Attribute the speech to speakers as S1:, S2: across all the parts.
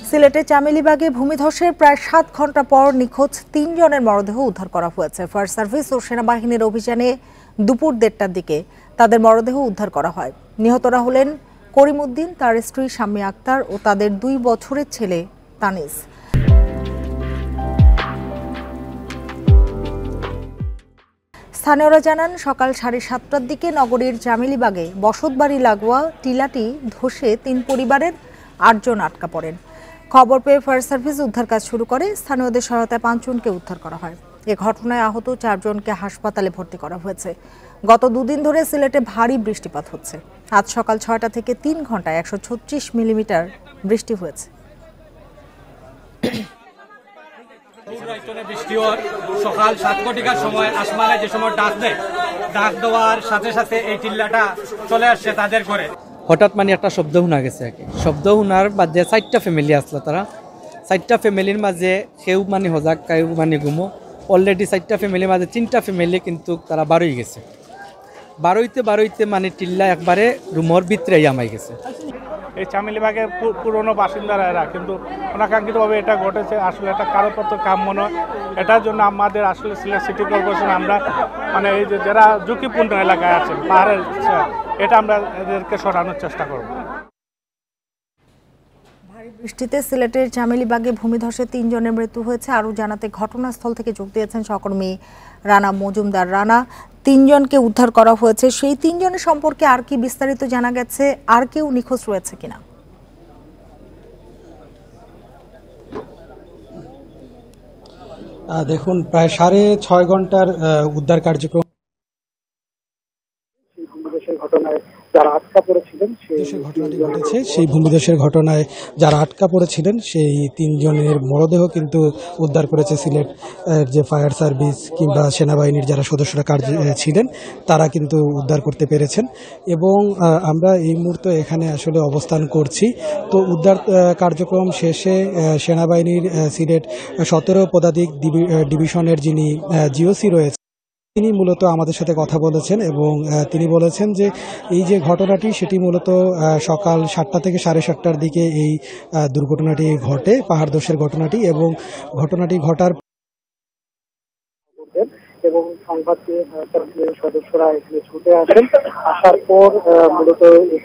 S1: সিলেটের চামেলিবাগে ভূমিধসের প্রায় 7 ঘন্টা পর নিখোঁজ 3 জনের মরদেহ উদ্ধার করা হয়েছে। ফায়ার সার্ভিস ও সেনাবাহিনীর অভিযানে দুপুর 1:30টার দিকে তাদের মরদেহ উদ্ধার করা হয়। নিহতরা হলেন করিমউদ্দিন, তার স্ত্রী শাম্মী আক্তার ও তাদের 2 বছরের ছেলে তানিজ। স্থানীয়রা জানান, সকাল 7:30টার দিকে নগরীর চামেলিবাগে বসতবাড়ি লাগোয়া টিলাটি ধসে 3 পরিবারের 8 জন আটকা পড়েন। খবর পেয়ে ফায়ার সার্ভিস উদ্ধার কাজ শুরু করে। স্থানীয়দের সহায়তায় 5 জনকে উদ্ধার করা হয়। এ ঘটনায় আহত 4 জনকে হাসপাতালে ভর্তি করা হয়েছে। গত 2 দিন ধরে সিলেটে ভারী বৃষ্টিপাত হচ্ছে। আজ সকাল 6টা থেকে 3 ঘন্টায় 136 মিলিমিটার বৃষ্টি হয়েছে।
S2: সকাল 7 ঘটিকার সময় আসমানে যে সময় ডাক দেওয়ার সাথে সাথে এই চিল্লাটা চলে আসছে তাদের করে।
S3: হঠাৎ মানে একটা শব্দ শোনা গেছে আর কি। শব্দ শোনার মাঝে 4টা ফ্যামিলি আসলো। তারা 4টা ফ্যামিলির মাঝে কেউ মানে হজাক, কেউ মানে ঘুমো। অলরেডি 4টা ফ্যামিলির মাঝে 3টা ফ্যামিলি কিন্তু তারা বারোই গেছে। বারোইতে মানে টিল্লা একবারে রুমর ভিতরে আমাই গেছে।
S4: এই চামেলিবাগের পুরনো বাসিন্দারা এরা, কিন্তু অনাকাঙ্ক্ষিতভাবে এটা ঘটেছে। আসলে এটা কারো পত্র কাম্য নয়। এটার জন্য আমাদের আসলে সিলেট সিটি কর্পোরেশন আমরা মানে এই যে যারা ঝুঁকিপূর্ণ এলাকায় আছেন পাহাড়ের, এটা আমরা এদেরকে সরানোর চেষ্টা করব।
S1: ভারী বৃষ্টিতে সিলেটের চামেলিবাগে ভূমিধসে 3 জনের মৃত্যু হয়েছে। আরও জানাতে ঘটনাস্থল থেকে যোগ দিয়েছেন সহকর্মী রানা মজুমদার। রানা, 3 জনকে উদ্ধার করা হয়েছে, সেই 3 জনের সম্পর্কে আর কি বিস্তারিত জানা গেছে? আর কেউ নিখোঁজ রয়েছে কিনা?
S5: দেখুন, প্রায় 6.5 ঘন্টার উদ্ধার কার্যক্রম ঘটনাটি ঘটেছে। সেই ভূমিধসের ঘটনায় যারা আটকা পড়েছিলেন সেই 3 জনের মরদেহ কিন্তু উদ্ধার করেছে সিলেট যে ফায়ার সার্ভিস কিংবা সেনাবাহিনীর যারা সদস্যরা ছিলেন তারা কিন্তু উদ্ধার করতে পেরেছেন। এবং আমরা এই মুহূর্তে এখানে আসলে অবস্থান করছি। তো উদ্ধার কার্যক্রম শেষে সেনাবাহিনীর সিলেট 17 পদাতিক ডিভিশনের যিনি জিওসি রয়েছে তিনি মূলত আমাদের সাথে কথা বলেছেন এবং তিনি বলেছেন যে এই যে ঘটনাটি সেটি মূলত সকাল 7টা থেকে 7:30টার দিকে এই দুর্ঘটনাটি ঘটে, পাহাড় ধসের ঘটনাটি। এবং ঘটনাটি ঘটার
S6: এবং সংবাদ সদস্যরা এখানে ছুটে আসেন। আসার পর মূলত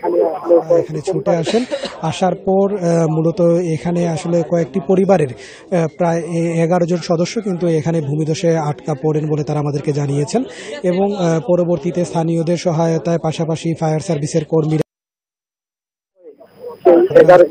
S6: এখানে আসলে কয়েকটি পরিবারের প্রায় 11 জন সদস্য কিন্তু এখানে ভূমিধসে আটকা পড়েন বলে তারা আমাদেরকে জানিয়েছেন। এবং পরবর্তীতে স্থানীয়দের সহায়তায় পাশাপাশি ফায়ার সার্ভিসের কর্মীরা 11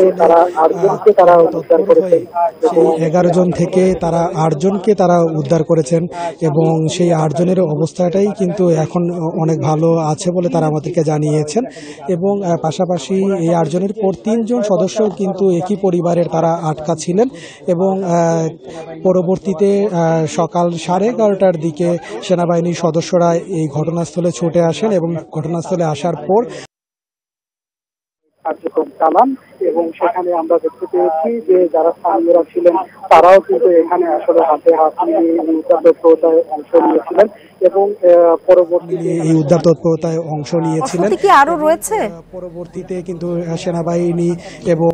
S6: জন থেকে তারা 8 জনকে তারা উদ্ধার করেছেন। এবং সেই 8 জনের অবস্থাটাই কিন্তু এখন অনেক ভালো আছে বলে তারা আমাদেরকে জানিয়েছেন। এবং পাশাপাশি এই 8 জনের পর 3 জন সদস্য কিন্তু একই পরিবারের তারা আটকা ছিলেন। এবং পরবর্তীতে সকাল 11:30টার দিকে সেনাবাহিনীর সদস্যরা এই ঘটনাস্থলে ছুটে আসেন এবং ঘটনাস্থলে আসার পর কার্যক্রম চালান। এবং সেখানে আমরা দেখতে পেয়েছি যে যারা স্থানীয়রা ছিলেন তারাও কিন্তু এখানে আসলে হাতে হাত মিলিয়ে উদ্ধার তৎপরতায় অংশ নিয়েছিলেন এবং পরবর্তীতে এই উদ্ধার তৎপরতায় অংশ নিয়েছিলেন।
S1: কি আরো রয়েছে?
S5: পরবর্তীতে কিন্তু সেনাবাহিনী এবং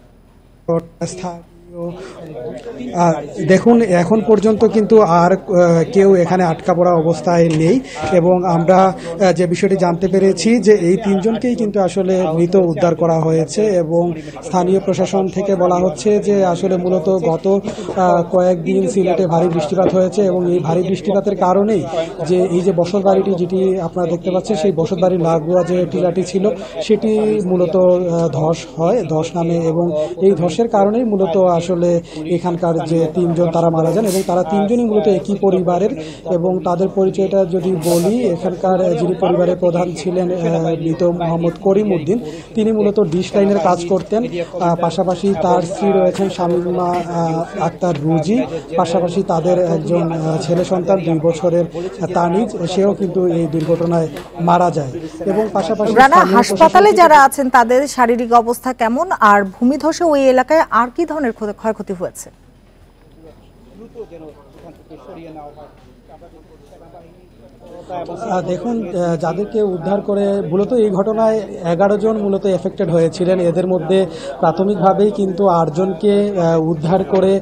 S5: দেখুন, এখন পর্যন্ত কিন্তু আর কেউ এখানে আটকা পড়া অবস্থায় নেই। এবং আমরা যে বিষয়টি জানতে পেরেছি যে এই 3 জনকেই কিন্তু আসলে মৃত উদ্ধার করা হয়েছে। এবং স্থানীয় প্রশাসন থেকে বলা হচ্ছে যে আসলে মূলত গত কয়েকদিন সিলেটে ভারী বৃষ্টিপাত হয়েছে এবং এই ভারী বৃষ্টিপাতের কারণেই যে এই যে বসতবাড়িটি যেটি আপনারা দেখতে পাচ্ছেন সেই বসতবাড়ির লাগোয়া যে টিলাটি ছিল সেটি মূলত ধস নামে। এবং এই ধসের কারণেই মূলত আসলে এখানকার যে 3 জন তারা মারা যান। এবং তারা 3 জনই মূলত একই পরিবারের। এবং তাদের পরিচয়টা যদি বলি, এখানকার যিনি পরিবারের প্রধান ছিলেন মৃত মোহাম্মদ করিমউদ্দিন, তিনি মূলত ডিশ লাইনের কাজ করতেন। পাশাপাশি তার স্ত্রী রয়েছেন শামীমা আক্তার রুজি, পাশাপাশি তাদের একজন ছেলে সন্তান 2 বছরের তানিজ, সেও কিন্তু এই দুর্ঘটনায় মারা যায়। এবং পাশাপাশি
S1: হাসপাতালে যারা আছেন তাদের শারীরিক অবস্থা কেমন, আর ভূমিধসে ওই এলাকায় আর কি ধরনের ক্ষয়ক্ষতি হয়েছে?
S6: দেখুন, যাদেরকে উদ্ধার করে মূলত এই ঘটনায় 11 জন মূলত এফেক্টেড হয়েছিলেন। এদের মধ্যে প্রাথমিকভাবেই কিন্তু 8 জনকে উদ্ধার করে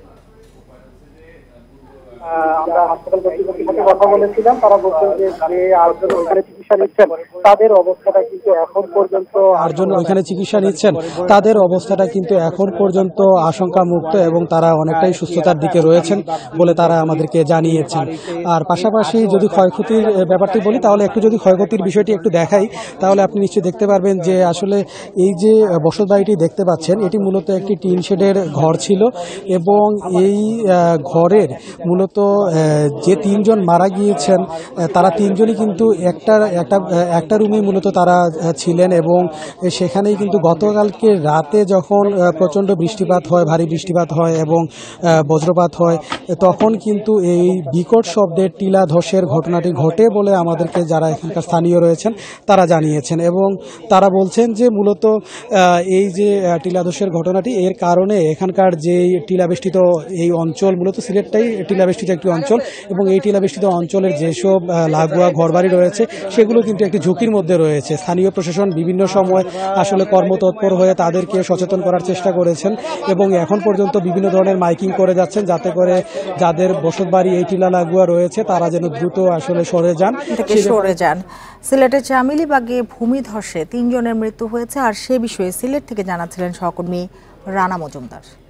S7: আমরা হাসপাতাল কর্তৃপক্ষের সাথে কথা বলেছিলাম। তারা বলছেন যে 8 জন ওখানে চিকিৎসা নিচ্ছেন, তাদের অবস্থাটা কিন্তু এখন পর্যন্ত
S6: 8 জন ওইখানে চিকিৎসা নিচ্ছেন, তাদের অবস্থাটা কিন্তু এখন পর্যন্ত আশঙ্কা মুক্ত এবং তারা অনেকটাই সুস্থতার দিকে রয়েছেন বলে তারা আমাদেরকে জানিয়েছেন। আর পাশাপাশি যদি ক্ষয়ক্ষতির ব্যাপারটি বলি, তাহলে একটু যদি ক্ষয়ক্ষতির বিষয়টি একটু দেখাই, তাহলে আপনি নিশ্চয়ই দেখতে পারবেন যে আসলে এই যে বসত বাড়িটি দেখতে পাচ্ছেন, এটি মূলত একটি টিন শেডের ঘর ছিল এবং এই ঘরের মূলত যে 3 জন মারা গিয়েছেন তারা 3 জনই কিন্তু একটা রুমে মূলত তারা ছিলেন এবং সেখানেই কিন্তু গতকালকে রাতে যখন প্রচণ্ড বৃষ্টিপাত হয়, ভারী বৃষ্টিপাত হয় এবং বজ্রপাত হয়, তখন কিন্তু এই বিকট শব্দের টিলা ধসের ঘটনাটি ঘটে বলে আমাদেরকে যারা এখানকার স্থানীয় রয়েছেন তারা জানিয়েছেন। এবং তারা বলছেন যে মূলত এই যে টিলা ধসের ঘটনাটি এর কারণে এখানকার যে টিলাবেষ্টিত এই অঞ্চল, মূলত সিলেটটাই টিলাবেষ্টিত একটি অঞ্চল এবং এই টিলাবেষ্টিত অঞ্চলের যেসব লাগোয়া ঘরবাড়ি রয়েছে সেগুলো কিন্তু একটি ঝুঁকির মধ্যে রয়েছে। স্থানীয় প্রশাসন বিভিন্ন সময় আসলে কর্মতৎপর হয়ে তাদেরকে সচেতন করার চেষ্টা করেছেন এবং এখন পর্যন্ত বিভিন্ন ধরনের মাইকিং করে যাচ্ছেন যাতে করে যাদের বসতবাড়ি এই টিলা লাগোয়া রয়েছে তারা যেন দ্রুত আসলে সরে যান।
S1: সিলেটের জামিলীবাগে ভূমিধসে 3 জনের মৃত্যু হয়েছে, আর সে বিষয়ে সিলেট থেকে জানাচ্ছিলেন সহকর্মী রানা মজুমদার।